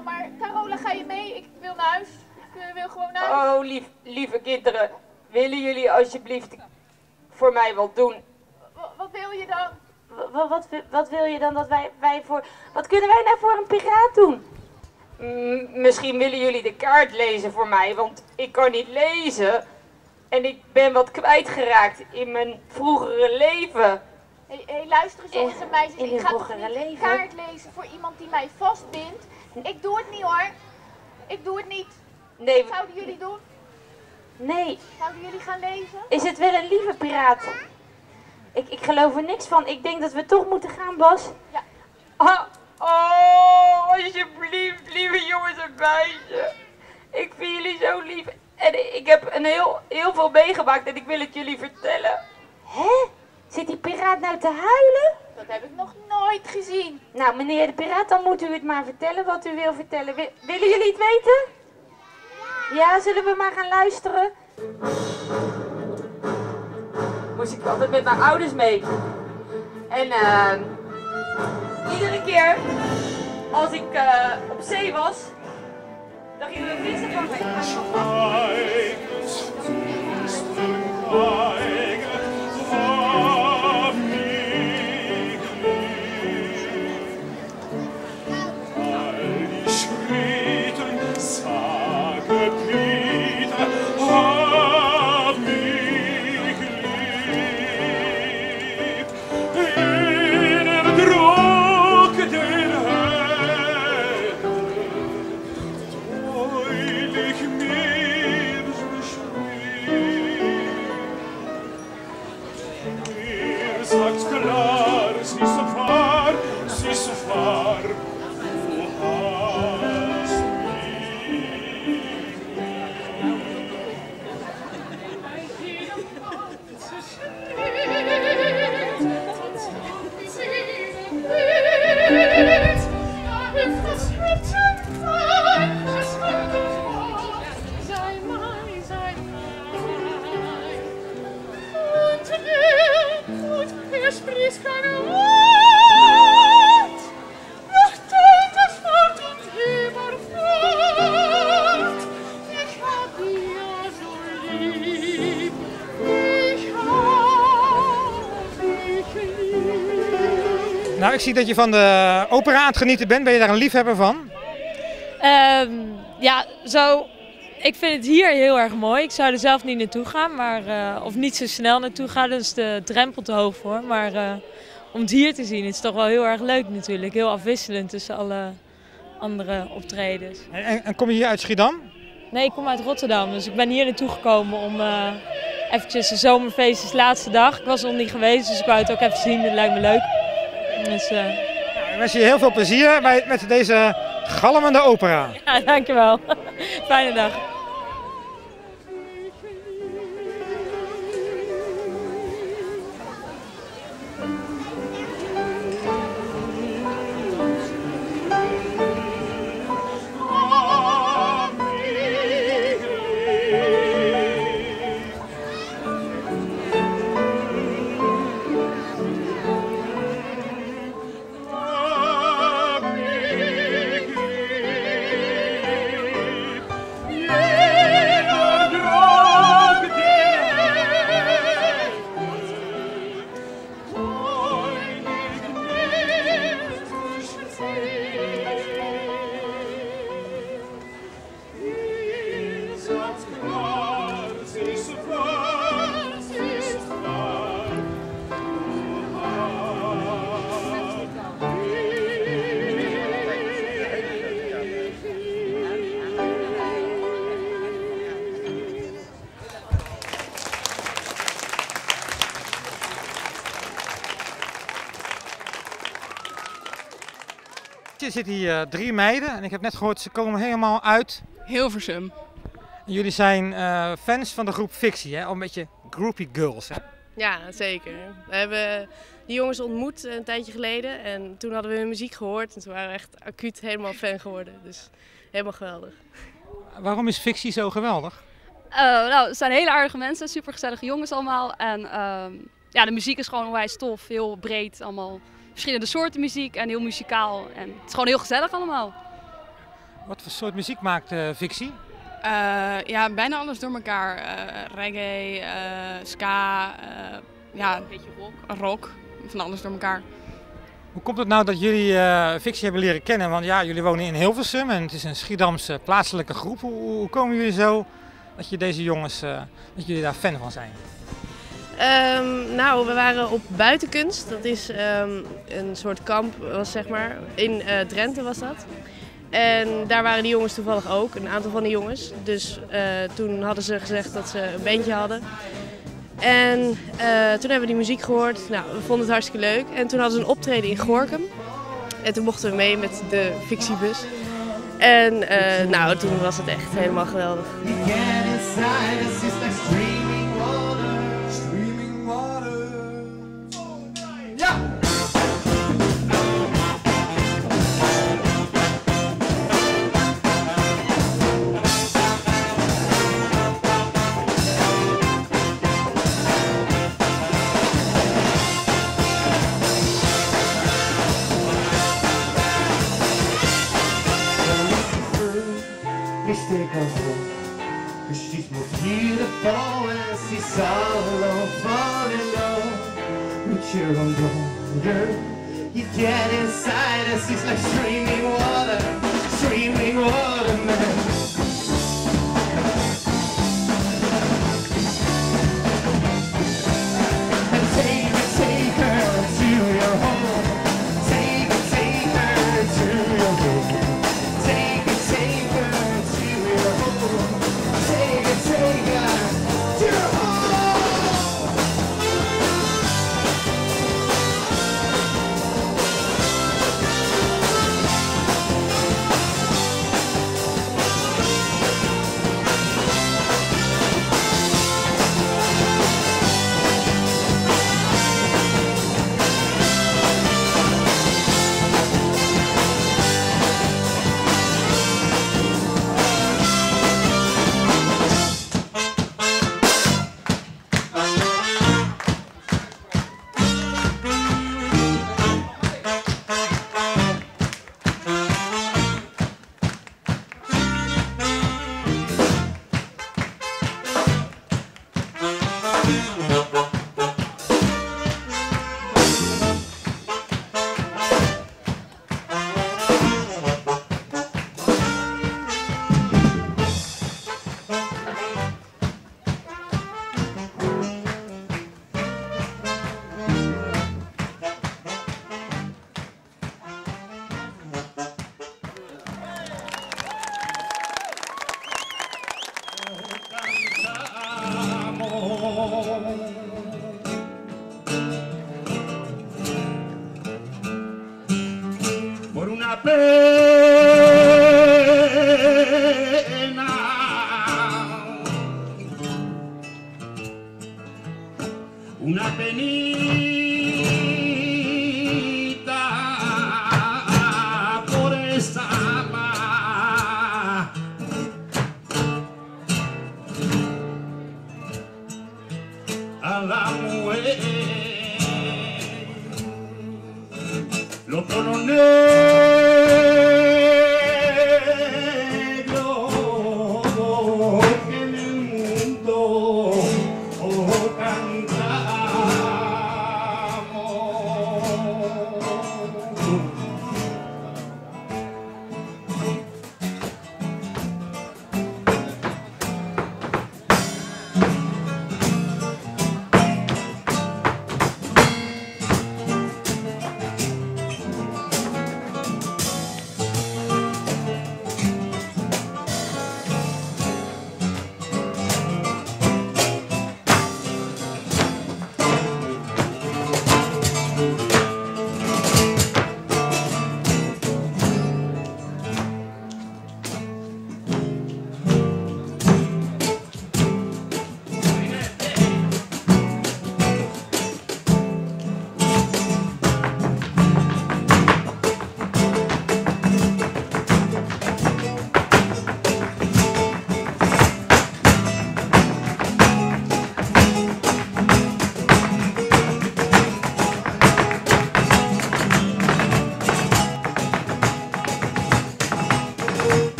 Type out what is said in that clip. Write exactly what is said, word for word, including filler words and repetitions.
wel, maar Carola, ga je mee? Ik wil naar huis. Ik wil gewoon naar huis. Oh, lief, lieve kinderen. Willen jullie alsjeblieft voor mij wat doen? W wat wil je dan? Wat, wat, wat wil je dan dat wij, wij voor... Wat kunnen wij nou voor een piraat doen? M misschien willen jullie de kaart lezen voor mij, want ik kan niet lezen. En ik ben wat kwijtgeraakt in mijn vroegere leven. Hé, hey, hey, luister eens jongens en meisjes. In ik ga toch niet leven? een kaart lezen voor iemand die mij vastbindt? Ik doe het niet hoor. Ik doe het niet. Nee. Zouden jullie doen? Nee. Zouden jullie gaan lezen? Is het wel een lieve piraat? Ik, ik geloof er niks van. Ik denk dat we toch moeten gaan, Bas. Ja. Ah, oh, alsjeblieft, lieve jongens en meisjes. Ik vind jullie zo lief. En ik heb een heel, heel veel meegemaakt en ik wil het jullie vertellen. Hè? Zit die piraat nou te huilen? Dat heb ik nog nooit gezien. Nou, meneer de piraat, dan moet u het maar vertellen wat u wil vertellen. Wil, willen jullie het weten? Ja, zullen we maar gaan luisteren? Moest ik altijd met mijn ouders mee. En uh, iedere keer als ik uh, op zee was, dan gingen we vissen van mijn ouders. Nou, ik zie dat je van de opera aan het genieten bent. Ben je daar een liefhebber van? Um, ja, zo. Ik vind het hier heel erg mooi. Ik zou er zelf niet naartoe gaan, maar, uh, of niet zo snel naartoe gaan. Dan is de drempel te hoog voor. Maar uh, om het hier te zien is het toch wel heel erg leuk natuurlijk. Heel afwisselend tussen alle andere optredens. En, en, en kom je hier uit Schiedam? Nee, ik kom uit Rotterdam. Dus ik ben hier naartoe gekomen om uh, eventjes de zomerfeest is de laatste dag. Ik was er nog niet geweest, dus ik wou het ook even zien. Dat lijkt me leuk. Dus, uh... nou, ik wens je heel veel plezier bij, met deze galmende opera. Ja, dankjewel. Fijne dag. Er zitten hier uh, drie meiden en ik heb net gehoord, ze komen helemaal uit Hilversum. En jullie zijn uh, fans van de groep Fictie, hè? Al een beetje groupie girls, hè? Ja, zeker. We hebben die jongens ontmoet een tijdje geleden en toen hadden we hun muziek gehoord en toen waren we echt acuut helemaal fan geworden. Dus helemaal geweldig. Waarom is Fictie zo geweldig? Uh, nou, het zijn hele aardige mensen, supergezellige jongens allemaal. En uh, ja, de muziek is gewoon onwijs tof, heel breed, allemaal verschillende soorten muziek en heel muzikaal. En het is gewoon heel gezellig allemaal. Wat voor soort muziek maakt uh, Vixie? Uh, ja, bijna alles door elkaar. Uh, reggae, uh, ska, uh, ja, een beetje rock. rock, van alles door elkaar. Hoe komt het nou dat jullie uh, Vixie hebben leren kennen? Want ja, jullie wonen in Hilversum en het is een Schiedamse plaatselijke groep. Hoe, hoe komen jullie zo dat je deze jongens, uh, dat jullie daar fan van zijn? Um, nou, we waren op Buitenkunst. Dat is um, een soort kamp, was zeg maar. In uh, Drenthe was dat. En daar waren die jongens toevallig ook, een aantal van de jongens. Dus uh, toen hadden ze gezegd dat ze een bandje hadden. En uh, toen hebben we die muziek gehoord. Nou, we vonden het hartstikke leuk. En toen hadden ze een optreden in Gorinchem. En toen mochten we mee met de Vixiebus. En uh, nou, toen was het echt helemaal geweldig. She's more beautiful and she's all fall in love with your own daughter. You get inside and she's like streaming water.